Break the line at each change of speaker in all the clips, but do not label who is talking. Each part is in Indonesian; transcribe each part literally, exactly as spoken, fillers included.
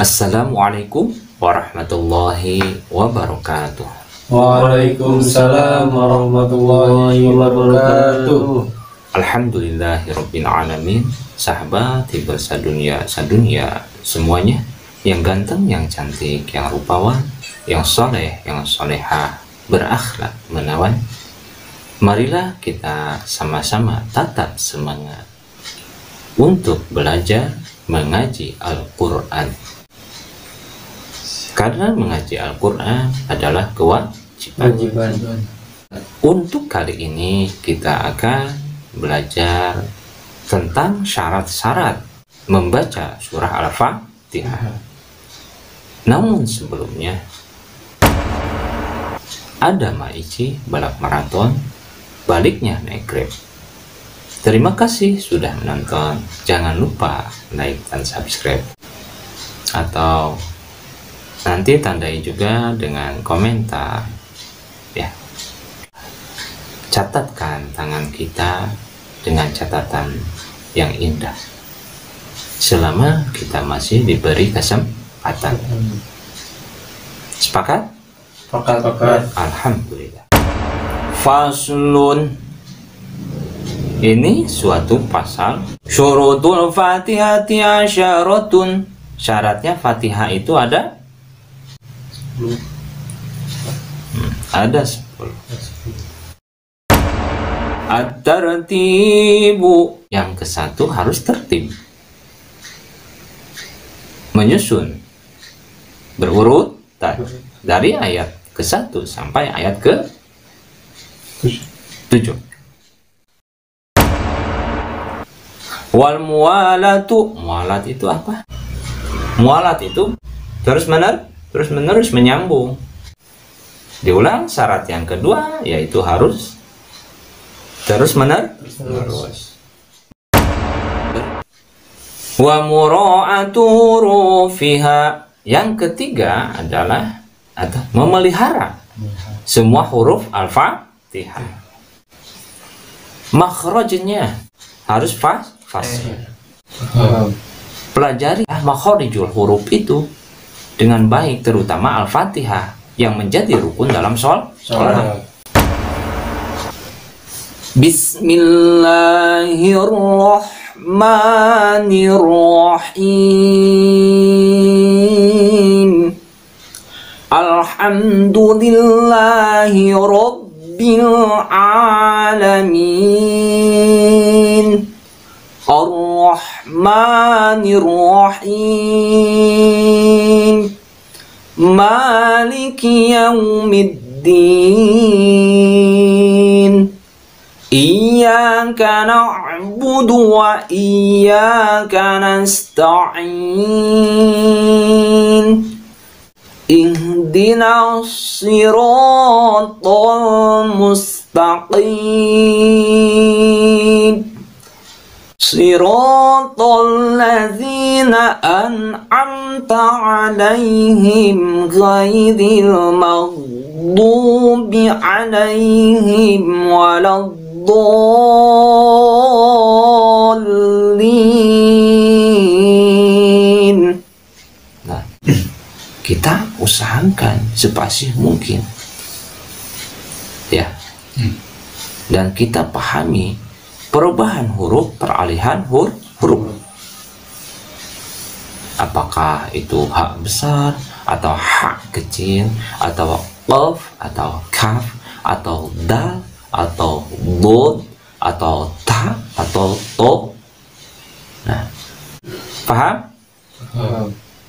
Assalamualaikum warahmatullahi wabarakatuh.
Waalaikumsalam warahmatullahi wabarakatuh.
Alhamdulillahirabbil alamin. Sahabat hibar sadunia sadunia semuanya, yang ganteng, yang cantik, yang rupawan, yang soleh, yang solehah, berakhlak menawan. Marilah kita sama-sama tatap semangat untuk belajar mengaji Al-Quran. Karena mengaji Al-Quran adalah kewajiban. Untuk kali ini kita akan belajar tentang syarat-syarat membaca surah Al-Fatihah. Namun sebelumnya, ada maici balap maraton, baliknya naik Grab. Terima kasih sudah menonton. Jangan lupa like dan subscribe, atau nanti tandai juga dengan komentar ya. Catatkan tangan kita dengan catatan yang indah selama kita masih diberi kesempatan. Sepakat?
Sepakat.
Alhamdulillah. Faslun, ini suatu pasal. Syurutul Fatihati asyaratun. Syaratnya Fatihah itu ada Hmm, ada sepuluh. At-tartibu, yang ke satu harus tertib, menyusun berurut dari ayat ke satu sampai ayat ke tujuh. Wal mualatu, mualat itu apa? Mualat itu terus menerus terus menerus menyambung. Diulang syarat yang kedua, yaitu harus terus menerus. Wa mura'atu rufiha, yang ketiga adalah atau memelihara semua huruf Al-Fatihah. Makhrajnya harus fas fasih. Pelajari makhrijul huruf itu dengan baik, terutama Al-Fatihah yang menjadi rukun dalam sholat. Bismillahirrahmanirrahim. Alhamdulillahi rabbil alamin. Ar-Rahmanir-Rahim. Maliki yaumiddin. Iyyaka na'budu wa iyyaka nasta'in. Ihdinas siratal mustaqim. Siratal ladzina an'amta 'alaihim ghairil maghdubi 'alaihim waladdallin. Nah, kita usahakan sepasih mungkin ya, dan kita pahami perubahan huruf, peralihan huruf, huruf. Apakah itu hak besar atau hak kecil, atau qaf atau kaf, atau dal atau dod, atau ta atau to. Nah, paham?
Paham.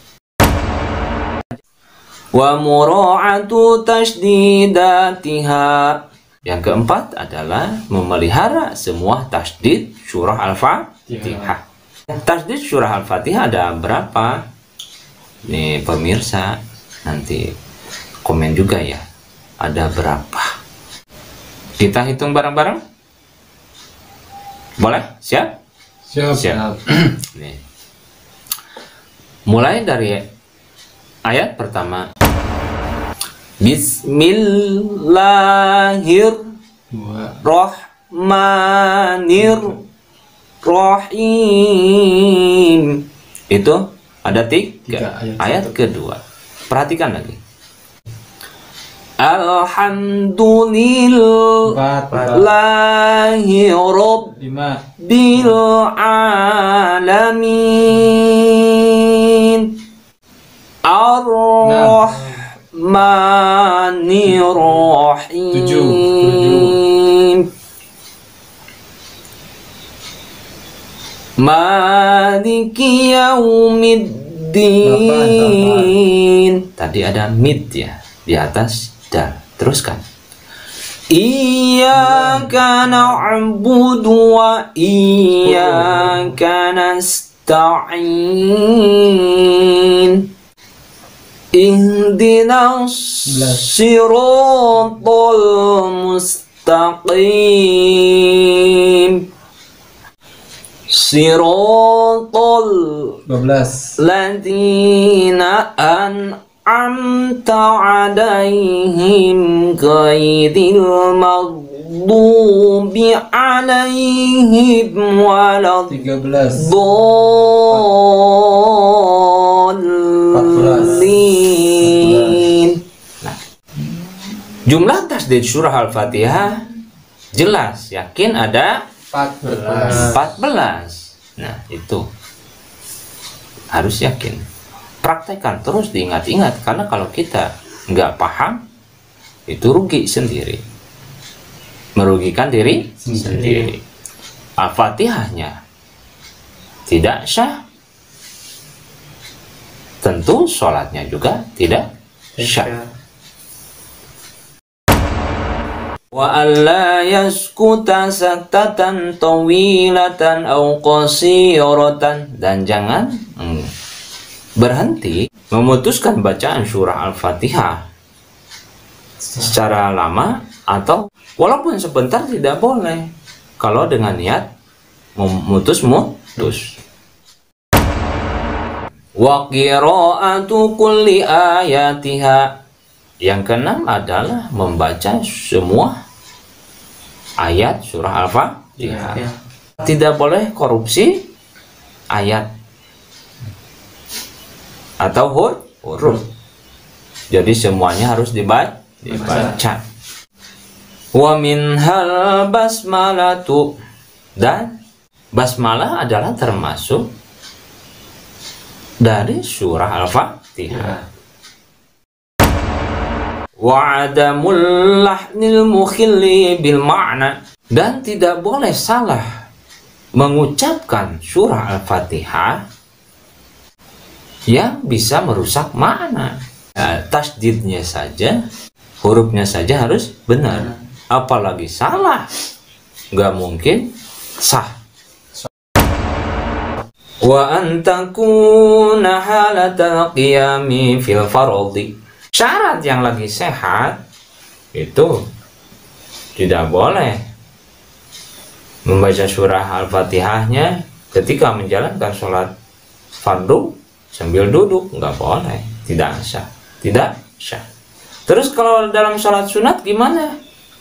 Wa mura'atu tasydidatiha. Yang keempat adalah memelihara semua tasdid surah Al-Fatihah. Tasdid surah Al-Fatihah ada berapa? Nih pemirsa, nanti komen juga ya, ada berapa? Kita hitung bareng-bareng? Boleh? Siap?
Siap.
Siap. Nih. Mulai dari ayat pertama. Bismillahirrahmanirrahim. Itu Ada tiga.
Tiga, ayat
Ayat
satu.
kedua. Perhatikan lagi. Alhamdulillahi
Lima.
rabbil alamin. Ar-Rahmanir Rahim.
Tujuh. Tujuh.
Maliki yaumiddin. Tadi ada mid ya di atas dal. Teruskan. Iyyaka na'budu wa iyyaka nasta'in. Ihdinas siratal mustaqim. Siratal
Dua belas.
ladina an'amta alaihim ghairil maghdubi alaihim walad
Tiga belas.
dhalin. Nah, jumlah tasdid surah Al-Fatihah jelas, yakin ada
Empat belas.
empat belas. Nah, itu harus yakin. Praktekkan terus, diingat-ingat, karena kalau kita nggak paham itu rugi sendiri, merugikan diri sendiri. Al-Fatihahnya tidak sah, tentu sholatnya juga tidak syah. Wa alla yaskuta saktatan tawilatan au qasiratan, dan jangan hmm, berhenti memutuskan bacaan surah Al-Fatihah secara lama, atau walaupun sebentar tidak boleh kalau dengan niat memutus-mutus. Wa qira'atu kulli ayatiha. Yang keenam adalah membaca semua ayat surah Al-Fatihah.
Ya.
Tidak boleh korupsi ayat atau huruf. Jadi semuanya harus dibaca. dibaca. Wa minhal basmalatu, dan basmalah adalah termasuk dari surah Al-Fatihah. Wa'adamul lahnil mukhilli bil ma'na, dan tidak boleh salah mengucapkan surah Al-Fatihah yang bisa merusak makna. Nah, tasdidnya saja, hurufnya saja harus benar, apalagi salah, nggak mungkin sah. Wa antakuna halatal qiyami fil fardhi. Syarat yang lagi sehat itu tidak boleh membaca surah Al-Fatihahnya ketika menjalankan sholat fardu sambil duduk, nggak boleh, tidak sah, tidak sah. Terus kalau dalam sholat sunat gimana?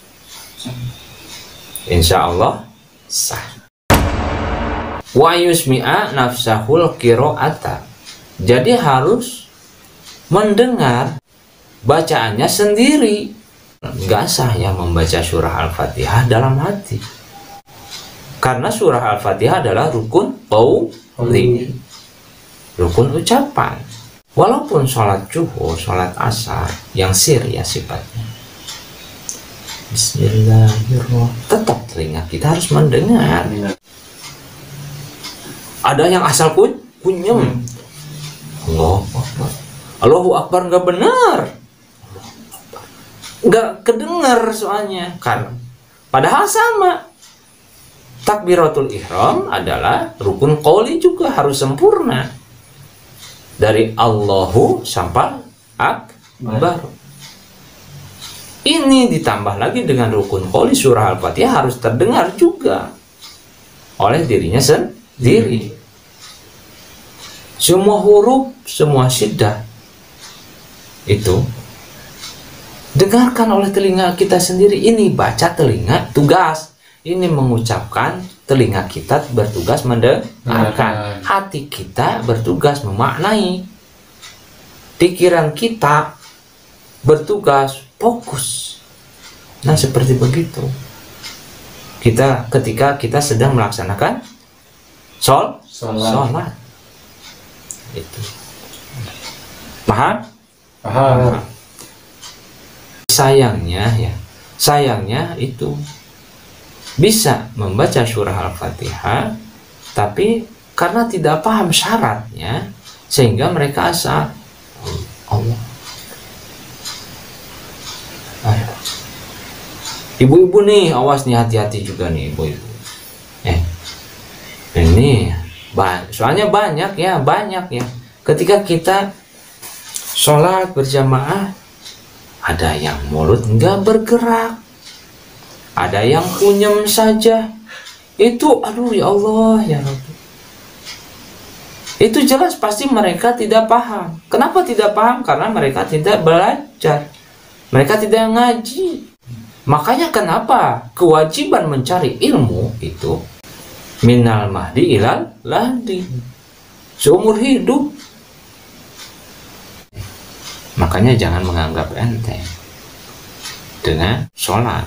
Insya Allah sah. Wa yusmi'a nafsahul qira'ata, jadi harus mendengar bacaannya sendiri. Nggak sah ya membaca surah Al-Fatihah dalam hati, karena surah Al-Fatihah adalah rukun qauli, rukun ucapan. Walaupun sholat zuhur, sholat asar yang sir ya sifatnya, Bismillahirrahmanirrahim, tetap telinga kita harus mendengar. Ada yang asal kun kunyem, Allahu Akbar, Allahu Akbar, nggak benar, nggak kedengar soalnya, karena padahal sama. Takbiratul ihram adalah rukun qauli juga, harus sempurna dari Allahu sampai Akbar. Ini ditambah lagi dengan rukun qauli, surah Al-Fatihah harus terdengar juga oleh dirinya sendiri. Semua huruf, semua syiddah itu dengarkan oleh telinga kita sendiri. Ini baca telinga tugas, ini mengucapkan telinga kita bertugas mendengarkan, hati kita bertugas memaknai, pikiran kita bertugas fokus. Nah, seperti begitu. Kita ketika kita sedang melaksanakan sol, sholat. Itu. Paham?
Paham.
Sayangnya ya, sayangnya itu bisa membaca surah Al-Fatihah, tapi karena tidak paham syaratnya, sehingga mereka asal Allah. Ayo. Ibu-ibu nih, awas nih, hati-hati juga nih ibu-ibu. Eh, ini soalnya banyak ya, banyak ya. Ketika kita sholat berjamaah, ada yang mulut nggak bergerak, ada yang kunyem saja. Itu, aduh ya Allah ya Rabbi. Itu jelas pasti mereka tidak paham. Kenapa tidak paham? Karena mereka tidak belajar, mereka tidak ngaji. Makanya kenapa kewajiban mencari ilmu itu minal mahdi ilal lahdi, seumur hidup. Makanya jangan menganggap enteng dengan sholat.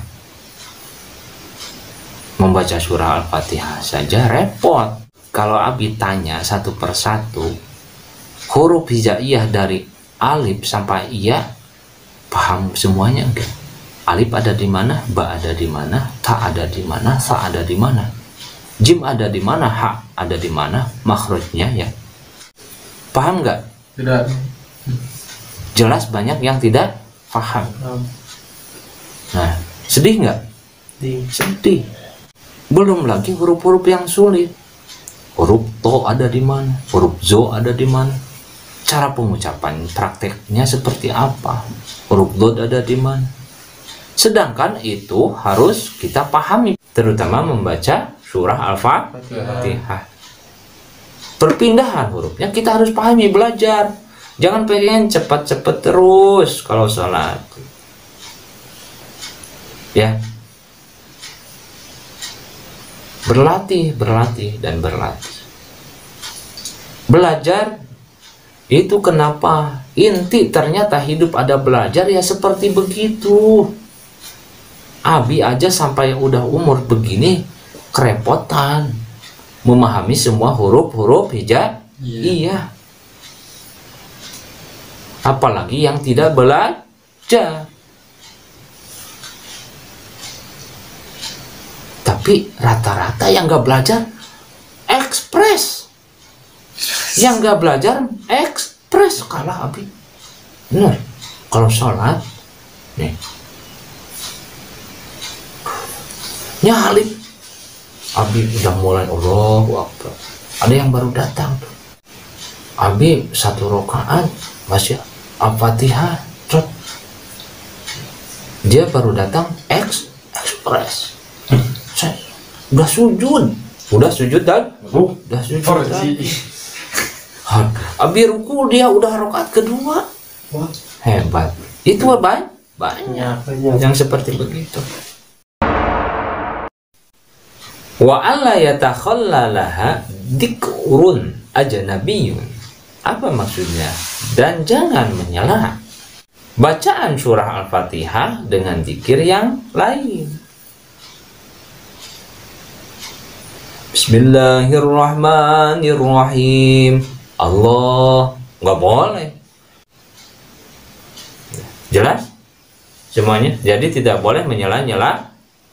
Membaca surah Al-Fatihah saja repot. Kalau Abi tanya satu persatu huruf hijaiyah dari alif sampai iya, paham semuanya enggak? Alif ada di mana, ba ada di mana, ta ada di mana, sa ada di mana, jim ada di mana, ha ada di mana, makhrajnya ya. Paham nggak?
Tidak.
Jelas banyak yang tidak paham. Nah, sedih nggak? Sedih. Belum lagi huruf-huruf yang sulit. Huruf to ada di mana, huruf zo ada di mana, cara pengucapan prakteknya seperti apa, huruf dod ada di mana. Sedangkan itu harus kita pahami, terutama membaca surah Al-Fatihah. Perpindahan hurufnya kita harus pahami, belajar. Jangan pengen cepat-cepat terus kalau sholat. Ya. Berlatih, berlatih, dan berlatih. Belajar itu kenapa? Inti ternyata hidup ada belajar ya seperti begitu. Abi aja sampai udah umur begini kerepotan memahami semua huruf-huruf hija. Iya. Iya. Apalagi yang tidak belajar. Tapi rata-rata yang gak belajar ekspres. Yang gak belajar ekspres kalah Abi. Bener. Kalau sholat nih nyalip, Abi udah mulai Allahu Akbar. Ada yang baru datang, Abi satu rakaat masih Al-Fatihah, dia baru datang eks ekspres. Saya udah sujud, udah sujud dan uh, udah sujud dan Abi ruku, dia udah rakaat kedua. Hebat. Itu banyak banyak yang seperti begitu. Wa alla yatakhallalaha dzikrun ajnabiyyun. Apa maksudnya? Dan jangan menyela bacaan surah Al-Fatihah dengan zikir yang lain. Bismillahirrahmanirrahim. Allah, nggak boleh. Jelas? Semuanya. Jadi tidak boleh menyela-nyela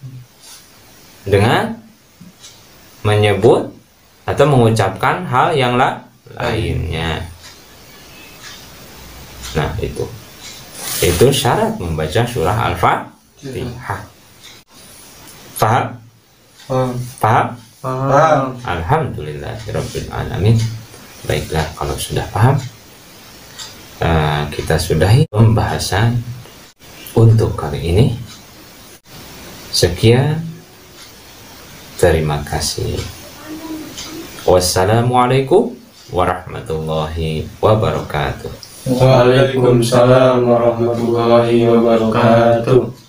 dengan menyebut atau mengucapkan hal yang la lainnya. Nah, itu itu syarat membaca surah Al-Fatihah. Paham?
Paham.
Paham?
Paham.
Alhamdulillahirabbil alamin. Baiklah, kalau sudah paham, uh, kita sudahi pembahasan untuk kali ini. Sekian. Terima kasih. Wassalamualaikum warahmatullahi wabarakatuh.
Waalaikumsalam warahmatullahi wabarakatuh.